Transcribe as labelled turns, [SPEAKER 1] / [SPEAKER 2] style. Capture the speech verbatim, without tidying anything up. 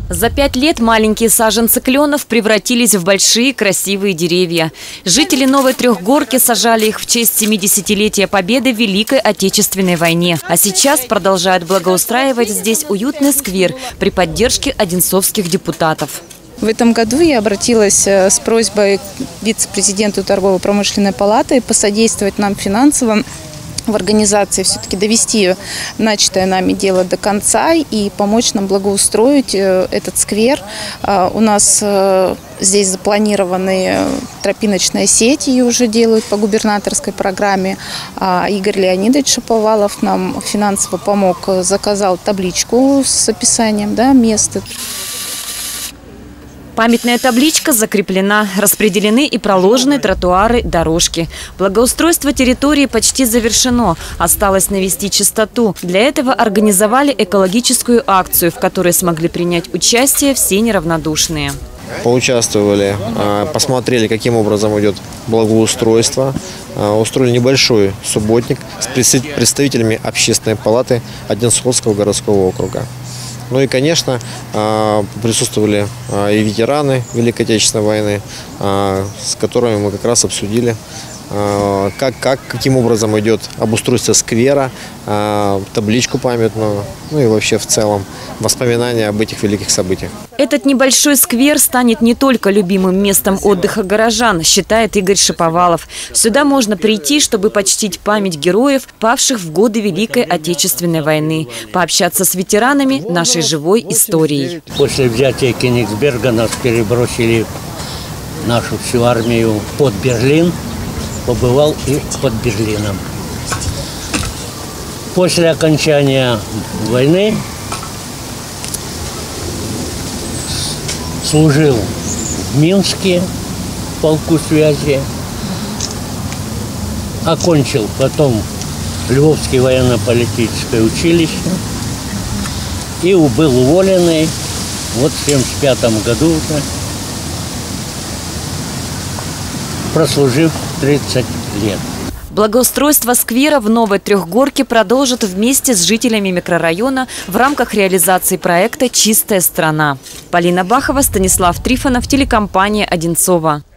[SPEAKER 1] За пять лет маленькие саженцы кленов превратились в большие красивые деревья. Жители Новой Трехгорки сажали их в честь семидесятилетия победы в Великой Отечественной войне. А сейчас продолжают благоустраивать здесь уютный сквер при поддержке одинцовских депутатов.
[SPEAKER 2] В этом году я обратилась с просьбой к вице-президенту торгово-промышленной палаты посодействовать нам финансово в организации, все-таки довести начатое нами дело до конца и помочь нам благоустроить этот сквер. У нас здесь запланированы тропиночные сети, ее уже делают по губернаторской программе. Игорь Леонидович Шаповалов нам финансово помог, заказал табличку с описанием, да, места.
[SPEAKER 1] Памятная табличка закреплена, распределены и проложены тротуары, дорожки. Благоустройство территории почти завершено. Осталось навести чистоту. Для этого организовали экологическую акцию, в которой смогли принять участие все неравнодушные.
[SPEAKER 3] Поучаствовали, посмотрели, каким образом идет благоустройство. Устроили небольшой субботник с представителями общественной палаты Одинцовского городского округа. Ну и, конечно, присутствовали и ветераны Великой Отечественной войны, с которыми мы как раз обсудили, как, как, каким образом идет обустройство сквера, табличку памятную, ну и вообще в целом воспоминания об этих великих событиях.
[SPEAKER 1] Этот небольшой сквер станет не только любимым местом отдыха горожан, считает Игорь Шаповалов. Сюда можно прийти, чтобы почтить память героев, павших в годы Великой Отечественной войны, пообщаться с ветеранами нашей живой историей.
[SPEAKER 4] После взятия Кенигсберга нас перебросили, нашу всю армию, под Берлин. Побывал и под Берлином. После окончания войны служил в Минске в полку связи, окончил потом Львовское военно-политическое училище и был уволенный вот в семьдесят пятом году уже, прослужив тридцать лет.
[SPEAKER 1] Благоустройство сквера в Новой Трехгорке продолжат вместе с жителями микрорайона в рамках реализации проекта «Чистая страна». Полина Бахова, Станислав Трифонов, телекомпания «Одинцова».